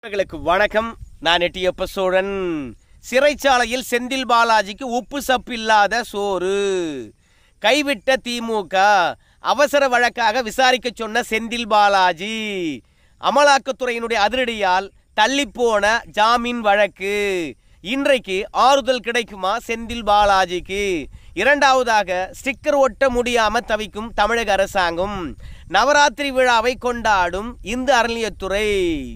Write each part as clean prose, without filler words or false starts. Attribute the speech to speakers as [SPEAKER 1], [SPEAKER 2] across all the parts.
[SPEAKER 1] வணக்கம். நான் எட்டியப்ப சோழன். சிறைச்சாலையில் செந்தில் பாலாஜிக்கு உப்பு சப்பு இல்லாத சோறு. கைவிட்ட திமுக. அவசர வழக்காக விசாரிக்க சொன்ன செந்தில் பாலாஜி. அமலாக்கத்துறையினுடைய அதிரடியால் தள்ளிப்போன ஜாமீன் வழக்கு. இன்றைக்கு ஆறுதல் கிடைக்குமா செந்தில் பாலாஜிக்கு? இரண்டாவதாக, ஸ்டிக்கர் ஒட்ட முடியாம தவிக்கும் தமிழக அரசாங்கம். நவராத்திரி விழாவை கொண்டாடும் இந்து அறநிலையத்துறை.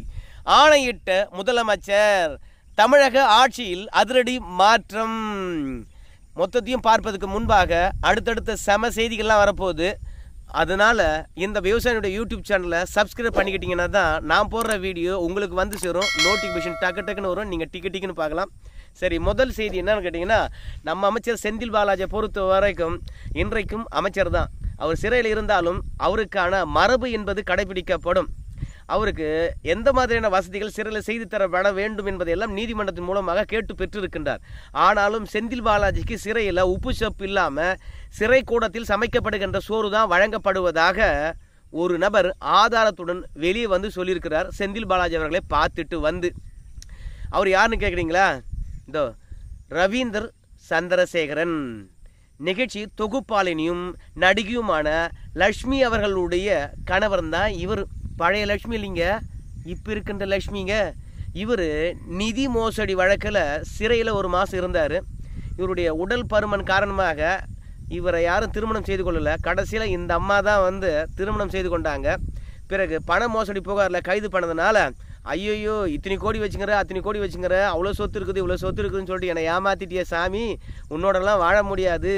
[SPEAKER 1] ஆணையிட்ட முதலமைச்சர். தமிழக ஆட்சியில் அதிரடி மாற்றம். மொத்தத்தையும் பார்ப்பதற்கு முன்பாக அடுத்தடுத்த செம செய்திகள்லாம் வரப்போகுது. அதனால் இந்த விவசாயினுடைய யூடியூப் சேனலை சப்ஸ்கிரைப் பண்ணிக்கிட்டீங்கன்னா தான் நான் போடுற வீடியோ உங்களுக்கு வந்து சேரும். நோட்டிஃபிகேஷன் டக்குன்னு வரும். நீங்கள் டிக்கெட்டுன்னு பார்க்கலாம். சரி, முதல் செய்தி என்னன்னு கேட்டிங்கன்னா, நம்ம அமைச்சர் செந்தில் பாலாஜியை பொறுத்த வரைக்கும் இன்றைக்கும் அமைச்சர் தான். அவர் சிறையில் இருந்தாலும் அவருக்கான மரபு என்பது கடைபிடிக்கப்படும். அவருக்கு எந்த மாதிரியான வசதிகள் சிறையில் செய்து தரப்பட வேண்டும் என்பதையெல்லாம் நீதிமன்றத்தின் மூலமாக கேட்டு பெற்றிருக்கின்றார். ஆனாலும் செந்தில் பாலாஜிக்கு சிறையில் உப்பு சப்பு இல்லாமல் சிறை கூடத்தில் சமைக்கப்படுகின்ற சோறு தான் வழங்கப்படுவதாக ஒரு நபர் ஆதாரத்துடன் வெளியே வந்து சொல்லியிருக்கிறார். செந்தில் பாலாஜி அவர்களை பார்த்துட்டு வந்து. அவர் யாருன்னு கேட்குறீங்களா? இதோ ரவீந்தர் சந்திரசேகரன். நிகழ்ச்சி தொகுப்பாளினியும் நடிகையுமான லக்ஷ்மி அவர்களுடைய கணவர் தான் இவர். பழைய லக்ஷ்மி இல்லைங்க, இப்போ இருக்கின்ற லக்ஷ்மிங்க. இவர் நிதி மோசடி வழக்கில் சிறையில் ஒரு மாதம் இருந்தார். இவருடைய உடல் பருமன் காரணமாக இவரை யாரும் திருமணம் செய்து கொள்ளலை. கடைசியில் இந்த அம்மா தான் வந்து திருமணம் செய்து கொண்டாங்க. பிறகு பண மோசடி புகாரில் கைது பண்ணதுனால, ஐயோ இத்தனை கோடி வச்சுங்கிற அத்தனை கோடி வச்சுங்கிற, அவ்வளோ சொத்து இருக்குது இவ்வளோ சொத்து இருக்குதுன்னு சொல்லிட்டு என்னை ஏமாத்திட்டிய சாமி, உன்னோடலாம் வாழ முடியாது.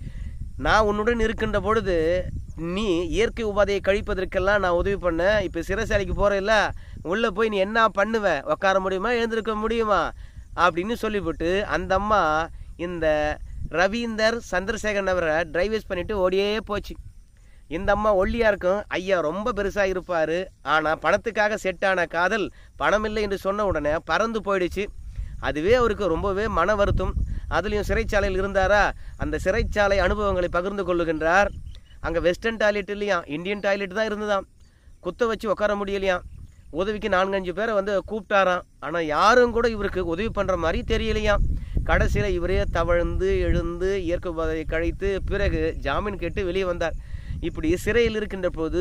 [SPEAKER 1] நான் உன்னுடன் இருக்கின்ற பொழுது நீ இயற்கை உபாதையை கழிப்பதற்கெல்லாம் நான் உதவி பண்ணேன். இப்போ சிறைசாலைக்கு போகிறதில்ல, உள்ளே போய் நீ என்ன பண்ணுவ? உட்கார முடியுமா, எழுந்திருக்க முடியுமா அப்படின்னு சொல்லிவிட்டு அந்த அம்மா இந்த ரவீந்தர் சந்திரசேகரன் அவரை டிரைவேஸ் பண்ணிவிட்டு ஓடியே போச்சு. இந்த அம்மா ஒல்லியாக இருக்கும், ஐயா ரொம்ப பெருசாக இருப்பார். ஆனால் பணத்துக்காக செட்டான காதல் பணம் இல்லை என்று சொன்ன உடனே பறந்து போயிடுச்சு. அதுவே அவருக்கு ரொம்பவே மன வருத்தம். அதுலேயும் சிறைச்சாலையில் இருந்தாரா, அந்த சிறைச்சாலை அனுபவங்களை பகிர்ந்து கொள்ளுகின்றார். அங்கே வெஸ்டர்ன் டாய்லெட் இல்லையா, இந்தியன் டாய்லெட் தான் இருந்துதான். குத்த வச்சு உட்கார முடியலையாம். உதவிக்கு 4-5 பேரை வந்து கூப்பிட்டாராம். ஆனால் யாரும் கூட இவருக்கு உதவி பண்ணுற மாதிரி தெரியலையாம். கடைசியில் இவரே தவழ்ந்து எழுந்து இயற்கை உபாதையை கழித்து பிறகு ஜாமீன் கேட்டு வெளியே வந்தார். இப்படி சிறையில் இருக்கின்ற போது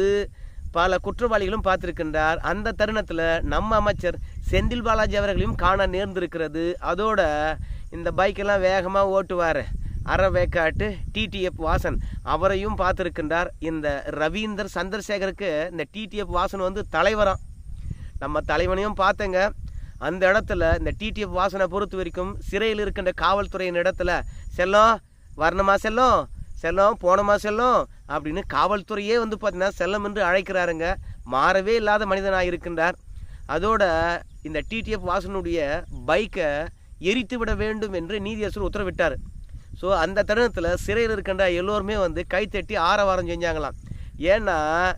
[SPEAKER 1] பல குற்றவாளிகளும் பார்த்துருக்கின்றார். அந்த தருணத்தில் நம்ம அமைச்சர் செந்தில் பாலாஜி அவர்களையும் காண நேர்ந்திருக்கிறது. அதோட இந்த பைக்கெல்லாம் வேகமாக ஓட்டுவார் அறவேக்காட்டு டிடிஎஃப் வாசன், அவரையும் பார்த்துருக்கின்றார். இந்த ரவீந்தர் சந்திரசேகருக்கு இந்த டிடிஎஃப் வாசன் வந்து தலைவராம். நம்ம தலைவனையும் பார்த்தங்க. அந்த இடத்துல இந்த டிடிஎஃப் வாசனை பொறுத்த வரைக்கும் சிறையில் இருக்கின்ற காவல்துறையின் இடத்துல, செல்லம் வரணுமா, செல்லம் செல்லம் போனமா, செல்லம் அப்படின்னு காவல்துறையே வந்து பார்த்தீங்கன்னா செல்லம் என்று அழைக்கிறாருங்க. மாறவே இல்லாத மனிதனாக இருக்கின்றார். அதோட இந்த டிடிஎஃப் வாசனுடைய பைக்கை எரித்து விட வேண்டும் என்று நீதியரசர் உத்தரவிட்டார். ஸோ அந்த தருணத்தில் சிறையில் இருக்கின்ற எல்லோருமே வந்து கைத்தட்டி ஆரவாரம் செஞ்சாங்களாம். ஏன்னா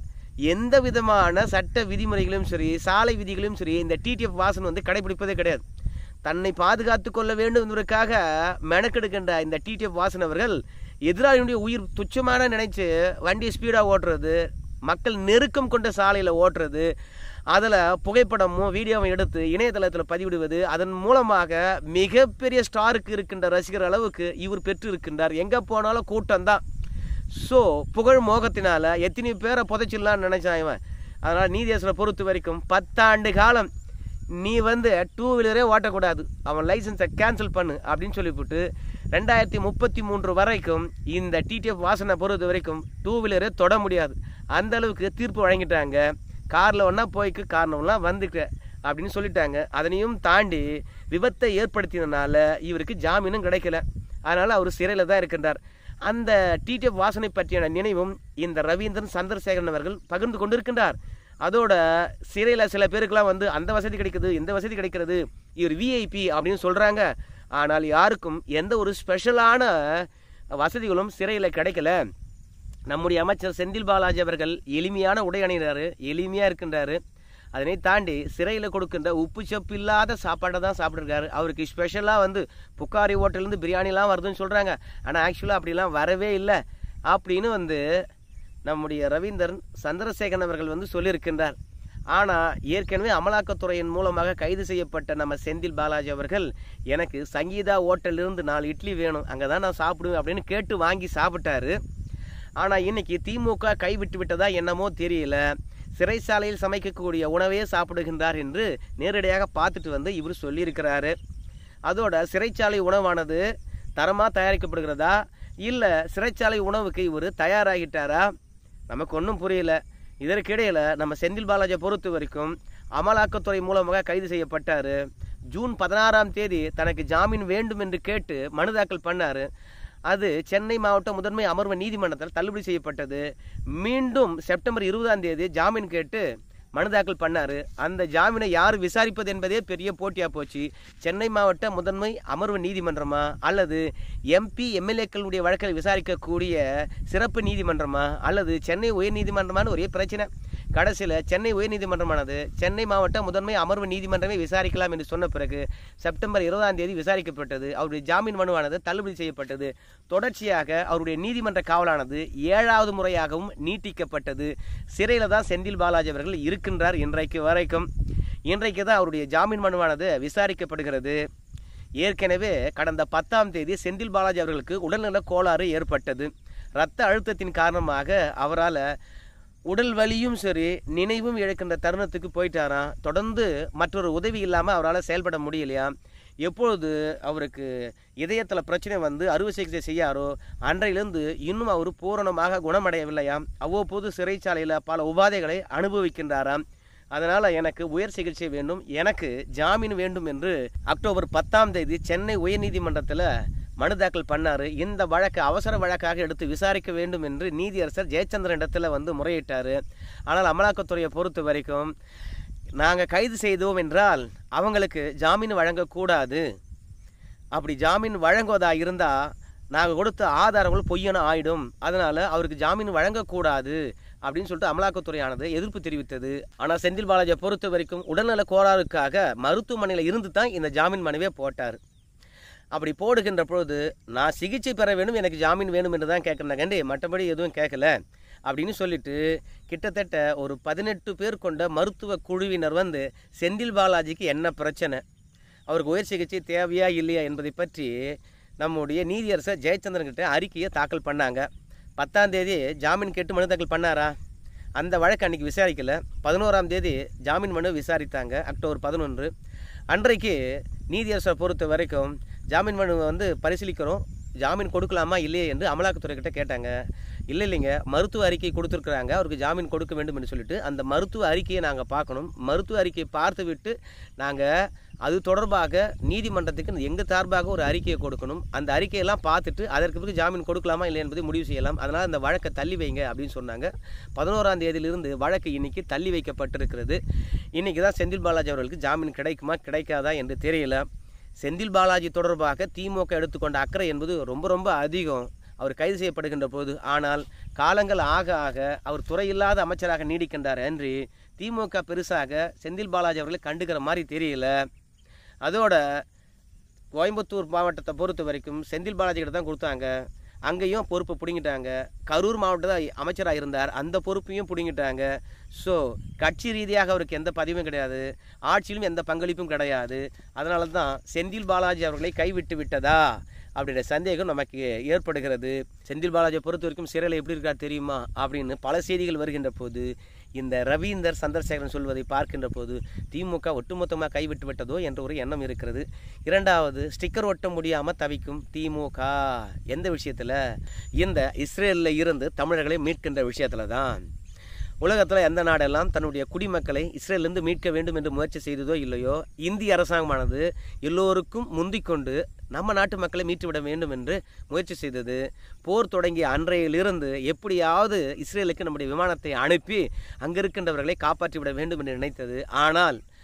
[SPEAKER 1] எந்த விதமான சட்ட விதிமுறைகளையும் சரி சாலை விதிகளையும் சரி இந்த டிடிஎஃப் வாசன் வந்து கடைபிடிப்பதே கிடையாது. தன்னை பாதுகாத்து கொள்ள வேண்டும் என்பதற்காக மெனக்கெடுக்கின்ற இந்த டிடிஎஃப் வாசன் அவர்கள் எதிராளியுடைய உயிர் துச்சமான நினைச்சு வண்டியை ஸ்பீடாக ஓட்டுறது, மக்கள் நெருக்கம் கொண்ட சாலையில் ஓட்டுறது, அதில் புகைப்படமும் வீடியோவும் எடுத்து இணையதளத்தில் பதிவிடுவது, அதன் மூலமாக மிகப்பெரிய ஸ்டாருக்கு இருக்கின்ற ரசிகர் அளவுக்கு இவர் பெற்று இருக்கின்றார். எங்கே போனாலும் கூட்டம்தான். ஸோ புகழ் மோகத்தினால எத்தனை பேரை புதைச்சிடலான்னு நினைச்சான் இவன். அதனால் நீதியரசரை பொறுத்த வரைக்கும் 10 ஆண்டு காலம் நீ வந்து 2 வீலரே ஓட்டக்கூடாது, அவன் லைசன்ஸை கேன்சல் பண்ணு அப்படின்னு சொல்லிவிட்டு 2033 வரைக்கும் இந்த டிடிஎஃப் வாசனை பொறுத்த வரைக்கும் 2 வீலரே தொட முடியாது. அந்த அளவுக்கு தீர்ப்பு வழங்கிட்டாங்க. காரில் ஒன்றா போய்க்கு காரணம்லாம் வந்துக்க அப்படின்னு சொல்லிட்டாங்க. அதனையும் தாண்டி விபத்தை ஏற்படுத்தினால இவருக்கு ஜாமீனும் கிடைக்கல. அதனால் அவர் சிறையில் தான் இருக்கின்றார். அந்த டிடிஎஃப் வாசனை பற்றியான நினைவும் இந்த ரவீந்திரன் சந்திரசேகரன் அவர்கள் பகிர்ந்து கொண்டிருக்கின்றார். அதோட சிறையில் சில பேருக்கெல்லாம் வந்து அந்த வசதி கிடைக்குது இந்த வசதி கிடைக்கிறது, இவர் விஐபி அப்படின்னு சொல்கிறாங்க. ஆனால் யாருக்கும் எந்த ஒரு ஸ்பெஷலான வசதிகளும் சிறையில் கிடைக்கல. நம்முடைய அமைச்சர் செந்தில் பாலாஜி அவர்கள் எளிமையான உடை அணிகிறாரு, எளிமையாக இருக்கின்றாரு. அதனை தாண்டி சிறையில் கொடுக்கின்ற உப்பு சப்பு இல்லாத சாப்பாடை தான் சாப்பிட்ருக்காரு. அவருக்கு ஸ்பெஷலாக வந்து புக்காரி ஹோட்டல்லேருந்து பிரியாணிலாம் வருதுன்னு சொல்கிறாங்க. ஆனால் ஆக்சுவலாக அப்படிலாம் வரவே இல்லை அப்படின்னு வந்து நம்முடைய ரவீந்தர் சந்திரசேகரன் அவர்கள் வந்து சொல்லியிருக்கின்றார். ஆனால் ஏற்கனவே அமலாக்கத்துறையின் மூலமாக கைது செய்யப்பட்ட நம்ம செந்தில் பாலாஜி அவர்கள் எனக்கு சங்கீதா ஹோட்டலிருந்து 4 இட்லி வேணும், அங்கே தான் நான் சாப்பிடுவேன் அப்படின்னு கேட்டு வாங்கி சாப்பிட்டாரு. ஆனால் இன்னைக்கு திமுக கைவிட்டு விட்டதா என்னமோ தெரியல, சிறைச்சாலையில் சமைக்கக்கூடிய உணவே சாப்பிடுகின்றார் என்று நேரடியாக பார்த்துட்டு வந்து இவர் சொல்லியிருக்கிறாரு. அதோட சிறைச்சாலை உணவானது தரமாக தயாரிக்கப்படுகிறதா இல்லை சிறைச்சாலை உணவுக்கு இவர் தயாராகிட்டாரா நமக்கு ஒன்றும் புரியல. இதற்கிடையில் நம்ம செந்தில் பாலாஜியை பொறுத்த வரைக்கும் அமலாக்கத்துறை மூலமாக கைது செய்யப்பட்டார். ஜூன் 16ஆம் தேதி தனக்கு ஜாமீன் வேண்டும் என்று கேட்டு மனு தாக்கல் பண்ணார். அது சென்னை மாவட்ட முதன்மை அமர்வு நீதிமன்றத்தில் தள்ளுபடி செய்யப்பட்டது. மீண்டும் செப்டம்பர் 20ஆம் தேதி ஜாமீன் கேட்டு மனு தாக்கல் பண்ணார். அந்த ஜாமீனை யார் விசாரிப்பது என்பதே பெரிய போட்டியாக போச்சு. சென்னை மாவட்ட முதன்மை அமர்வு நீதிமன்றமா அல்லது MP MLAக்களுடைய வழக்கை விசாரிக்கக்கூடிய சிறப்பு நீதிமன்றமா அல்லது சென்னை உயர்நீதிமன்றமான ஒரே பிரச்சனை. கடைசியில் சென்னை உயர்நீதிமன்றமானது சென்னை மாவட்ட முதன்மை அமர்வு நீதிமன்றமே விசாரிக்கலாம் என்று சொன்ன பிறகு செப்டம்பர் 20ஆம் தேதி விசாரிக்கப்பட்டது. அவருடைய ஜாமீன் மனுவானது தள்ளுபடி செய்யப்பட்டது. தொடர்ச்சியாக அவருடைய நீதிமன்ற காவலானது 7வது முறையாகவும் நீட்டிக்கப்பட்டது. சிறையில் தான் செந்தில் பாலாஜி அவர்கள் இருக்கின்றார் இன்றைக்கு வரைக்கும். இன்றைக்கு தான் அவருடைய ஜாமீன் மனுவானது விசாரிக்கப்படுகிறது. ஏற்கனவே கடந்த 10ஆம் தேதி செந்தில் பாலாஜி அவர்களுக்கு உடல்நல கோளாறு ஏற்பட்டது. இரத்த அழுத்தத்தின் காரணமாக அவரால் உடல் வலியும் சரி நினைவும் இழக்கின்ற தருணத்துக்கு போயிட்டாராம். தொடர்ந்து மற்றொரு உதவி இல்லாமல் அவரால் செயல்பட முடியலையாம். எப்பொழுது அவருக்கு இதயத்தில் பிரச்சனை வந்து அறுவை சிகிச்சை செய்யாரோ அன்றையிலிருந்து இன்னும் அவர் பூரணமாக குணமடையவில்லையாம். அவ்வப்போது சிறைச்சாலையில் பல உபாதைகளை அனுபவிக்கின்றாராம். அதனால் எனக்கு உயர் சிகிச்சை வேண்டும், எனக்கு ஜாமீன் வேண்டும் என்று அக்டோபர் 10ஆம் தேதி சென்னை உயர்நீதிமன்றத்தில் மனு தாக்கல் பண்ணார். இந்த வழக்கு அவசர வழக்காக எடுத்து விசாரிக்க வேண்டும் என்று நீதியரசர் ஜெயச்சந்திரன் இடத்துல வந்து முறையிட்டார். ஆனால் அமலாக்கத்துறையை பொறுத்த வரைக்கும் நாங்கள் கைது செய்தோம் என்றால் அவங்களுக்கு ஜாமீன் வழங்கக்கூடாது, அப்படி ஜாமீன் வழங்குவதாக இருந்தால் நாங்கள் கொடுத்த ஆதாரங்கள் பொய்யன ஆயிடும், அதனால் அவருக்கு ஜாமீன் வழங்கக்கூடாது அப்படின்னு சொல்லிட்டு அமலாக்கத்துறையானது எதிர்ப்பு தெரிவித்தது. ஆனால் செந்தில் பாலாஜியை பொறுத்த வரைக்கும் உடல்நல கோளாறுக்காக மருத்துவமனையில் இருந்து தான் இந்த ஜாமீன் மனுவே போட்டார். அப்படி போடுகின்ற பொழுது நான் சிகிச்சை பெற வேண்டும், எனக்கு ஜாமீன் வேணும் என்று தான் கேட்குறாங்கண்டி, மற்றபடி எதுவும் கேட்கல அப்படின்னு சொல்லிட்டு கிட்டத்தட்ட ஒரு 18 பேர் கொண்ட மருத்துவ குழுவினர் வந்து செந்தில் பாலாஜிக்கு என்ன பிரச்சனை, அவருக்கு உயர் சிகிச்சை தேவையா இல்லையா என்பதை பற்றி நம்முடைய நீதியரசர் ஜெயச்சந்திரன் கிட்ட அறிக்கையை தாக்கல் பண்ணாங்க. 10ஆம் தேதி ஜாமீன் கேட்டு மனு தாக்கல் பண்ணாரா, அந்த வழக்கு அன்றைக்கி விசாரிக்கலை. 11ஆம் தேதி ஜாமீன் மனு விசாரித்தாங்க, அக்டோபர் 11. அன்றைக்கு நீதியரசரை பொறுத்த வரைக்கும் ஜாமீன் மனு வந்து பரிசீலிக்கிறோம், ஜாமீன் கொடுக்கலாமா இல்லையே என்று அமலாக்கத்துறை கிட்ட கேட்டாங்க. இல்லைங்க, மருத்துவ அறிக்கை கொடுத்துருக்குறாங்க, அவருக்கு ஜாமீன் கொடுக்க வேண்டும் என்று சொல்லிட்டு அந்த மருத்துவ அறிக்கையை நாங்கள் பார்க்கணும், மருத்துவ அறிக்கையை பார்த்து விட்டு நாங்கள் அது தொடர்பாக நீதிமன்றத்துக்கு எங்கள் சார்பாக ஒரு அறிக்கையை கொடுக்கணும், அந்த அறிக்கையெல்லாம் பார்த்துட்டு அதற்கு பிறகு ஜாமீன் கொடுக்கலாமா இல்லை என்பதை முடிவு செய்யலாம், அதனால் அந்த வழக்கை தள்ளி வைங்க அப்படின்னு சொன்னாங்க. 11ஆம் தேதியிலிருந்து வழக்கு இன்னைக்கு தள்ளி வைக்கப்பட்டிருக்கிறது. இன்றைக்கி தான் செந்தில் பாலாஜி அவர்களுக்கு ஜாமீன் கிடைக்குமா கிடைக்காதா என்று தெரியல. செந்தில் பாலாஜி தொடர்பாக திமுக எடுத்துக்கொண்ட அக்கறை என்பது ரொம்ப ரொம்ப அதிகம் அவர் கைது செய்யப்படுகின்ற போது. ஆனால் காலங்கள் ஆக ஆக அவர் துறையில்லாத அமைச்சராக நீடிக்கின்றார் என்று திமுக பெருசாக செந்தில் பாலாஜி அவர்களை கண்டுக்கிற மாதிரி தெரியல. அதோட கோயம்புத்தூர் மாவட்டத்தை பொறுத்த வரைக்கும் செந்தில் பாலாஜி கிட்ட தான் கொடுத்தாங்க, அங்கேயும் பொறுப்பை பிடிங்கிட்டாங்க. கரூர் மாவட்டத்தில் அமைச்சராக இருந்தார், அந்த பொறுப்பையும் பிடிங்கிட்டாங்க. ஸோ கட்சி ரீதியாக அவருக்கு எந்த பதவியும் கிடையாது, ஆட்சியிலும் எந்த பங்களிப்பும் கிடையாது. அதனால தான் செந்தில் பாலாஜி அவர்களை கைவிட்டு விட்டதா அப்படின்ற சந்தேகம் நமக்கு ஏற்படுகிறது. செந்தில் பாலாஜியை பொறுத்த வரைக்கும் சிறையில் எப்படி இருக்கார் தெரியுமா அப்படின்னு பல செய்திகள் வருகின்ற போது இந்த ரவீந்தர் சந்திரசேகரன் சொல்வதை பார்க்கின்ற போது திமுக ஒட்டுமொத்தமாக கைவிட்டு விட்டதோ என்ற ஒரு எண்ணம் இருக்கிறது. இரண்டாவது, ஸ்டிக்கர் ஒட்ட முடியாமல் தவிக்கும் திமுக எந்த விஷயத்தில், இந்த இஸ்ரேலில் இருந்து தமிழர்களை மீட்கின்ற விஷயத்தில் தான். உலகத்தில் எந்த நாடெல்லாம் தன்னுடைய குடிமக்களை இஸ்ரேலிருந்து மீட்க வேண்டும் என்று முயற்சி செய்ததோ இல்லையோ, இந்திய அரசாங்கமானது எல்லோருக்கும் முந்திக்கொண்டு நம்ம நாட்டு மக்களை மீட்டுவிட வேண்டும் என்று முயற்சி செய்தது. போர் தொடங்கிய அன்றையிலிருந்து எப்படியாவது இஸ்ரேலுக்கு நம்முடைய விமானத்தை அனுப்பி அங்கிருக்கின்றவர்களை காப்பாற்றிவிட வேண்டும் என்று நினைத்தது. ஆனால்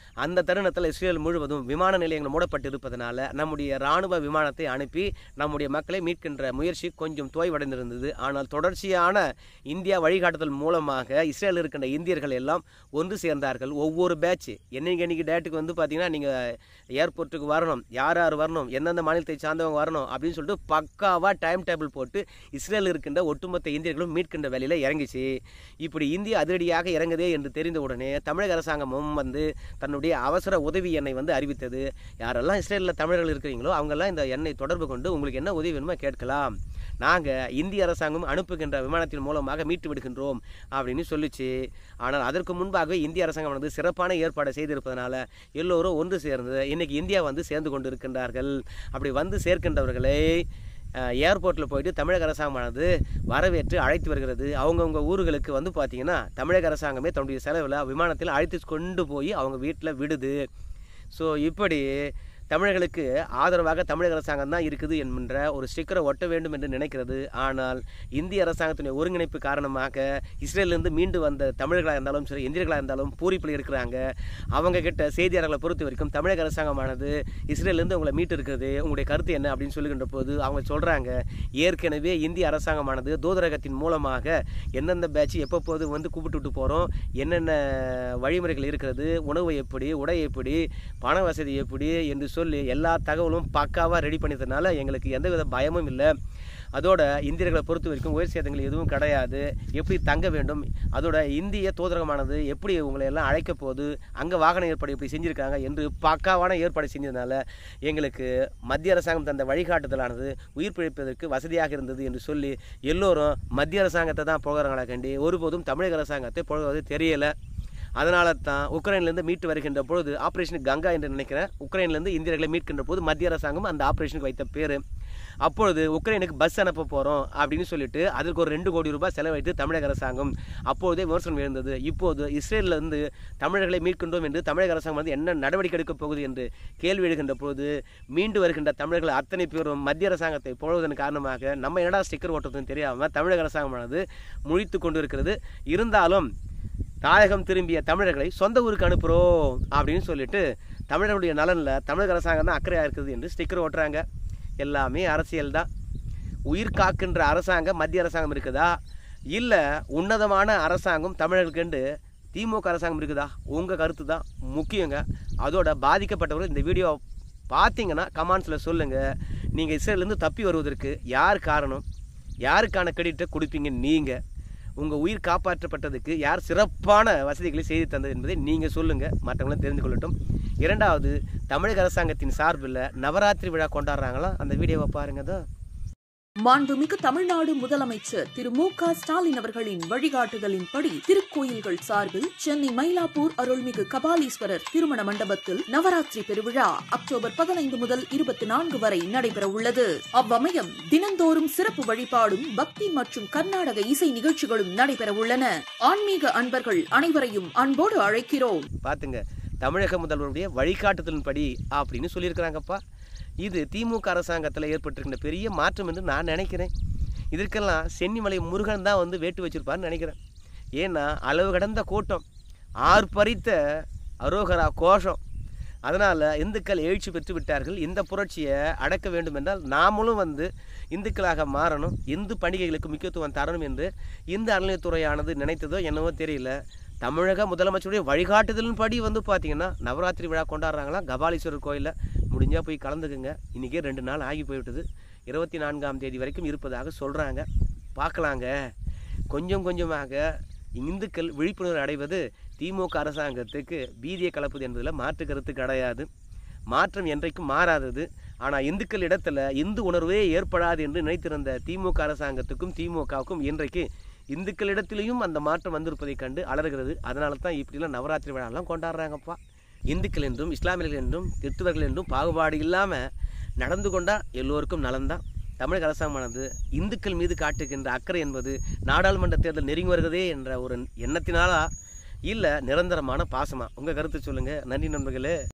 [SPEAKER 1] அந்த தருணத்தில் இஸ்ரேல் முழுவதும் விமான நிலையங்கள் மூடப்பட்டிருப்பதனால நம்முடைய இராணுவ விமானத்தை அனுப்பி நம்முடைய மக்களை மீட்கின்ற முயற்சி கொஞ்சம் தோய்வடைந்திருந்தது. ஆனால் தொடர்ச்சியான இந்தியா வழிகாட்டுதல் மூலமாக இஸ்ரேல் இருக்கின்ற இந்தியர்கள் எல்லாம் ஒன்று சேர்ந்தார்கள். ஒவ்வொரு பேட்ச் என்னைக்கு டேட்டுக்கு வந்து பார்த்தீங்கன்னா நீங்கள் ஏர்போர்ட்டுக்கு வரணும், யார் யார் வரணும், எந்தெந்த மாநிலத்தை சார்ந்தவங்க வரணும் அப்படின்னு சொல்லிட்டு பக்காவாக டைம் டேபிள் போட்டு இஸ்ரேல் இருக்கின்ற ஒட்டுமொத்த இந்தியர்களும் மீட்கின்ற வேலையில் இறங்கிச்சு. இப்படி இந்தியா அதிரடியாக இறங்குதே என்று தெரிந்த உடனே தமிழக அரசாங்கமும் வந்து தன்னுடைய அவசர உதவி எண்ணை வந்து அறிவித்தது. யாரெல்லாம் இஸ்ரேலில் தமிழர்கள் இருக்கிறீங்களோ அவங்கெல்லாம் இந்த எண்ணை தொடர்பு கொண்டு உங்களுக்கு என்ன உதவி வேணுமோ கேட்கலாம், நாங்கள் இந்திய அரசாங்கம் அனுப்புகின்ற விமானத்தின் மூலமாக மீட்டு விடுகின்றோம் அப்படின்னு சொல்லிச்சு. ஆனால் அதற்கு முன்பாகவே இந்திய அரசாங்கம் வந்து சிறப்பான ஏற்பாடு செய்திருப்பதனால எல்லோரும் ஒன்று சேர்ந்து இன்னைக்கு இந்தியா வந்து சேர்ந்து கொண்டு இருக்கின்றார்கள். அப்படி வந்து சேர்க்கின்றவர்களை ஏர்போர்ட்டில் போயிட்டு தமிழக அரசாங்கமானது வரவேற்று அழைத்து வருகிறது. அவங்கவுங்க ஊர்களுக்கு வந்து பார்த்திங்கன்னா தமிழக அரசாங்கமே தன்னுடைய செலவில் விமானத்தில் அழைத்து கொண்டு போய் அவங்க வீட்டில் விடுது. ஸோ இப்படி தமிழர்களுக்கு ஆதரவாக தமிழக அரசாங்கம் தான் இருக்குது என்கின்ற ஒரு ஸ்டிக்கரை ஒட்ட வேண்டும் என்று நினைக்கிறது. ஆனால் இந்திய அரசாங்கத்தினுடைய ஒருங்கிணைப்பு காரணமாக இஸ்ரேலிருந்து மீண்டு வந்த தமிழர்களாக இருந்தாலும் சரி இந்தியர்களாக இருந்தாலும் பூரிப்பில் இருக்கிறாங்க. அவங்க கிட்ட செய்தியாளர்களை பொறுத்த வரைக்கும் தமிழக அரசாங்கமானது இஸ்ரேலிருந்து உங்களை மீட்டு இருக்கிறது, உங்களுடைய கருத்து என்ன அப்படின்னு சொல்லுகின்ற போது அவங்க சொல்கிறாங்க, ஏற்கனவே இந்திய அரசாங்கமானது தூதரகத்தின் மூலமாக எந்தெந்த பேட்ச் எப்போது வந்து கூப்பிட்டு போகிறோம், என்னென்ன வழிமுறைகள் இருக்கிறது, உணவு எப்படி, உடை எப்படி, பண வசதி எப்படி என்று சொல்லி எல்லா தகவலும் பக்காவாக ரெடி பண்ணிட்டதுனால எங்களுக்கு எந்தவித பயமும் இல்லை. அதோட இந்தியர்களை பொறுத்த வரைக்கும் உயிர் சேதங்கள் எதுவும் கிடையாது, எப்படி தங்க வேண்டும், அதோட இந்திய தூதரகமானது எப்படி உங்களை எல்லாம் அழைக்க போகுது, அங்கே வாகன ஏற்பாடு எப்படி செஞ்சுருக்காங்க என்று பக்காவான ஏற்பாடு செஞ்சதுனால எங்களுக்கு மத்திய அரசாங்கம் தந்த வழிகாட்டுதலானது உயிர் பிழைப்பதற்கு வசதியாக இருந்தது என்று சொல்லி எல்லோரும் மத்திய அரசாங்கத்தை தான் புகழறாங்களா கண்டி ஒருபோதும் தமிழக அரசாங்கத்தை புகழ்வது தெரியலை. அதனால தான் உக்ரைன்லேருந்து மீட்டு வருகின்ற பொழுது ஆப்ரேஷன் கங்கா என்று நினைக்கிறேன், உக்ரைன்லேருந்து இந்தியர்களை மீட்கின்ற போது மத்திய அரசாங்கம் அந்த ஆப்ரேஷனுக்கு வைத்த பேர். அப்பொழுது உக்ரைனுக்கு பஸ் அனுப்ப போகிறோம் அப்படின்னு சொல்லிட்டு அதற்கு ஒரு 2 கோடி ரூபாய் செலவழித்து தமிழக அரசாங்கம் அப்போதே விமர்சனம் எழுந்தது. இப்போது இஸ்ரேலிருந்து தமிழர்களை மீட்கின்றோம் என்று தமிழக அரசாங்கம் வந்து என்ன நடவடிக்கை எடுக்கப் போகுது என்று கேள்வி எழுகின்ற போது மீண்டு வருகின்ற தமிழர்கள் அத்தனை பேரும் மத்திய அரசாங்கத்தை போடுவதன் காரணமாக நம்ம என்னடா ஸ்டிக்கர் ஓட்டுறதுன்னு தெரியாமல் தமிழக அரசாங்கமானது முழித்து கொண்டு இருக்கிறது. இருந்தாலும் தாயகம் திரும்பிய தமிழர்களை சொந்த ஊருக்கு அனுப்புகிறோம் அப்படின்னு சொல்லிட்டு தமிழர்களுடைய நலனில் தமிழக அரசாங்கம் தான் அக்கறையாக இருக்குது என்று ஸ்டிக்கர் ஓட்டுறாங்க. எல்லாமே அரசியல் தான். உயிர் காக்கின்ற அரசாங்கம் மத்திய அரசாங்கம் இருக்குதா, இல்லை உன்னதமான அரசாங்கம் தமிழர்களுக்கு திமுக அரசாங்கம் இருக்குதா? உங்கள் கருத்து தான் முக்கியங்க. அதோட பாதிக்கப்பட்டவர்கள் இந்த வீடியோ பார்த்தீங்கன்னா கமெண்ட்ஸில் சொல்லுங்கள். நீங்கள் இஸ்ரேலேருந்து தப்பி வருவதற்கு யார் காரணம், யாருக்கான கிரெடிட்டை கொடுப்பீங்க, நீங்கள் உங்கள் உயிர் காப்பாற்றப்பட்டதுக்கு யார் சிறப்பான வசதிகளை செய்து தந்தது என்பதை நீங்கள் சொல்லுங்கள், மற்றவங்களும் தெரிந்து கொள்ளட்டும். இரண்டாவது, தமிழக அரசாங்கத்தின் சார்பில் நவராத்திரி விழா கொண்டாடுறாங்களா, அந்த வீடியோவை பாருங்க தான்.
[SPEAKER 2] மாண்புமிகு தமிழ்நாடு முதலமைச்சர் திரு மு.க. ஸ்டாலின் அவர்களின் வழிகாட்டுதலின்படி திருக்கோயில்கள் சார்பில் சென்னை மயிலாப்பூர் அருள்மிகு கபாலீஸ்வரர் திருமண மண்டபத்தில் நவராத்திரி பெருவிழா அக்டோபர் 15 முதல் 24 வரை நடைபெற உள்ளது. அவ்வமயம் தினந்தோறும் சிறப்பு வழிபாடும் பக்தி மற்றும் கர்நாடக இசை நிகழ்ச்சிகளும் நடைபெற உள்ளன. ஆன்மீக அன்பர்கள் அனைவரையும் அன்போடு அழைக்கிறோம்.
[SPEAKER 1] பாத்துங்க, தமிழக முதல்வருடைய வழிகாட்டுதலின்படி அப்படின்னு சொல்லியிருக்கிறாங்கப்பா. இது திமுக அரசாங்கத்தில் ஏற்பட்டிருக்கின்ற பெரிய மாற்றம் என்று நான் நினைக்கிறேன். இதற்கெல்லாம் சென்னிமலை முருகன் தான் வந்து வேட்டு வச்சிருப்பான்னு நினைக்கிறேன். ஏன்னா அளவு கடந்த கூட்டம், ஆர்ப்பரித்த அரோகரா கோஷம். அதனால் இந்துக்கள் எழுச்சி பெற்று விட்டார்கள். இந்த புரட்சியை அடக்க வேண்டும் என்றால் நாமளும் வந்து இந்துக்களாக மாறணும், இந்து பண்டிகைகளுக்கு முக்கியத்துவம் தரணும் என்று இந்து அறநிலையத்துறையானது நினைத்ததோ என்னவோ தெரியல. தமிழக முதலமைச்சருடைய வழிகாட்டுதலின்படி வந்து பார்த்தீங்கன்னா நவராத்திரி விழா கொண்டாடுறாங்களாம் கபாலீஸ்வரர் கோயிலில். முடிஞ்சால் போய் கலந்துக்குங்க. இன்றைக்கே 2 நாள் ஆகி போய்விட்டது. 24ஆம் தேதி வரைக்கும் இருப்பதாக சொல்கிறாங்க. பார்க்கலாங்க. கொஞ்சம் கொஞ்சமாக இந்துக்கள் விழிப்புணர்வு அடைவது திமுக அரசாங்கத்துக்கு பீதியை கலப்புது என்பதில் மாற்று கருத்து கிடையாது. மாற்றம் என்றைக்கும் மாறாதது. ஆனால் இந்துக்கள் இடத்துல இந்து உணர்வே ஏற்படாது என்று நினைத்திருந்த திமுக அரசாங்கத்துக்கும் திமுகவுக்கும் இன்றைக்கு இந்துக்களிடத்திலையும் அந்த மாற்றம் வந்திருப்பதை கண்டு அலறுகிறது. அதனால தான் இப்படிலாம் நவராத்திரி விழாலாம் கொண்டாடுறாங்கப்பா. இந்துக்கள் என்றும் இஸ்லாமியர்கள் என்றும் கிறிஸ்துவர்கள் என்றும் பாகுபாடு இல்லாமல் நடந்து கொண்டால் எல்லோருக்கும் நலன்தான். தமிழக அரசாங்கமானது இந்துக்கள் மீது காட்டுகின்ற அக்கறை என்பது நாடாளுமன்ற தேர்தல் நெருங்கி வருகிறதே என்ற ஒரு எண்ணத்தினாலா இல்லை நிரந்தரமான பாசமா? உங்கள் கருத்து சொல்லுங்கள். நன்றி நண்பர்களே.